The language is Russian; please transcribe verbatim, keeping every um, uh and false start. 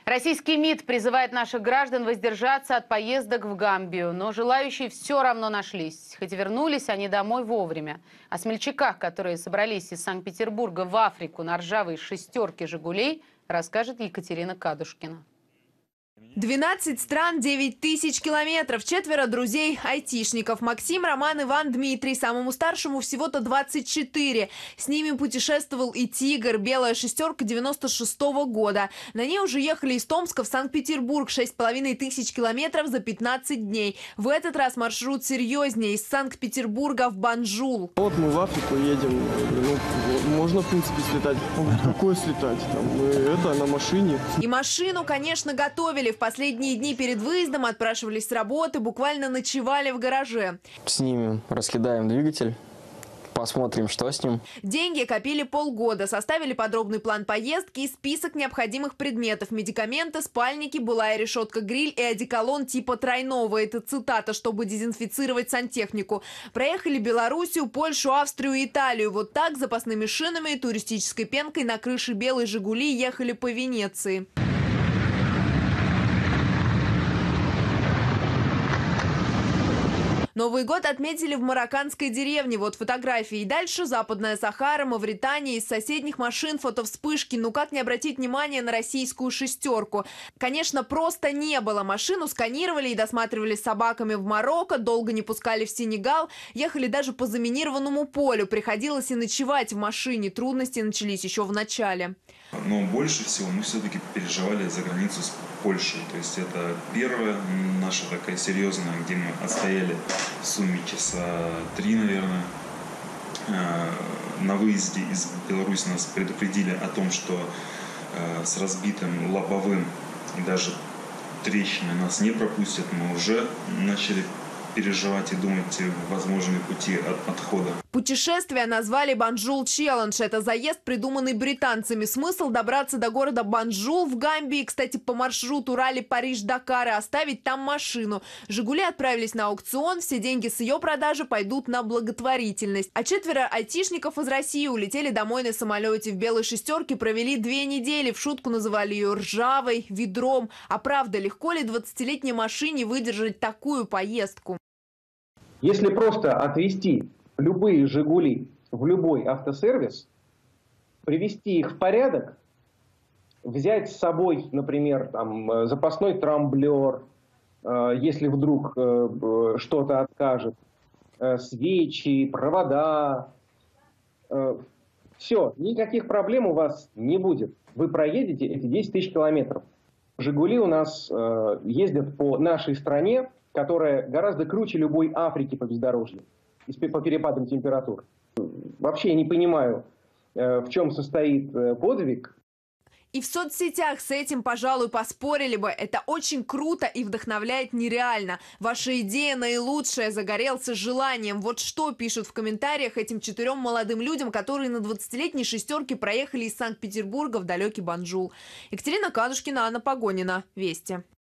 Российский МИД призывает наших граждан воздержаться от поездок в Гамбию. Но желающие все равно нашлись. Хоть и вернулись они домой вовремя. О смельчаках, которые собрались из Санкт-Петербурга в Африку на ржавой шестерке «Жигулей», расскажет Екатерина Кадушкина. двенадцать стран, девять тысяч километров, четверо друзей айтишников. Максим, Роман, Иван, Дмитрий. Самому старшему всего-то двадцать четыре. С ними путешествовал и «Тигр», белая шестерка девяносто шестого года. На ней уже ехали из Томска в Санкт-Петербург. шесть с половиной тысяч километров за пятнадцать дней. В этот раз маршрут серьезнее. Из Санкт-Петербурга в Банджул. Вот мы в Африку едем. Ну, можно, в принципе, слетать. Какое слетать? Там, это на машине. И машину, конечно, готовили. В последние дни перед выездом отпрашивались с работы, буквально ночевали в гараже. Снимем, раскидаем двигатель, посмотрим, что с ним. Деньги копили полгода, составили подробный план поездки и список необходимых предметов. Медикаменты, спальники, былая решетка-гриль и одеколон типа тройного. Это цитата, чтобы дезинфицировать сантехнику. Проехали Белоруссию, Польшу, Австрию и Италию. Вот так с запасными шинами и туристической пенкой на крыше белой «Жигули» ехали по Венеции. Новый год отметили в марокканской деревне. Вот фотографии. И дальше Западная Сахара, Мавритания. Из соседних машин фотовспышки. Ну как не обратить внимание на российскую шестерку? Конечно, просто не было. Машину сканировали и досматривали с собаками в Марокко. Долго не пускали в Сенегал. Ехали даже по заминированному полю. Приходилось и ночевать в машине. Трудности начались еще в начале. Но больше всего мы все-таки переживали за границу с Польшей. То есть это первая наша такая серьезная, где мы отстояли в сумме часа три, наверное. На выезде из Беларуси нас предупредили о том, что с разбитым лобовым и даже трещиной нас не пропустят. Мы уже начали переживать и думать возможные пути от отхода. Путешествие назвали «Банджул Челлендж». Это заезд, придуманный британцами. Смысл добраться до города Банджул в Гамбии, кстати, по маршруту Ралли-Париж-Дакар, и оставить там машину. «Жигули» отправились на аукцион. Все деньги с ее продажи пойдут на благотворительность. А четверо айтишников из России улетели домой на самолете. В белой шестерке провели две недели. В шутку называли ее ржавой, ведром. А правда, легко ли двадцатилетней машине выдержать такую поездку? Если просто отвезти любые «Жигули» в любой автосервис, привести их в порядок, взять с собой, например, там, запасной трамблер, э, если вдруг э, что-то откажет, э, свечи, провода, э, все, никаких проблем у вас не будет. Вы проедете эти десять тысяч километров. «Жигули» у нас э, ездят по нашей стране, которая гораздо круче любой Африки по бездорожью, по перепадам температур. Вообще я не понимаю, в чем состоит подвиг. И в соцсетях с этим, пожалуй, поспорили бы. Это очень круто и вдохновляет нереально. Ваша идея наилучшая, загорелся желанием. Вот что пишут в комментариях этим четырем молодым людям, которые на двадцатилетней шестерке проехали из Санкт-Петербурга в далекий Банджул. Екатерина Кадушкина, Анна Погонина. Вести.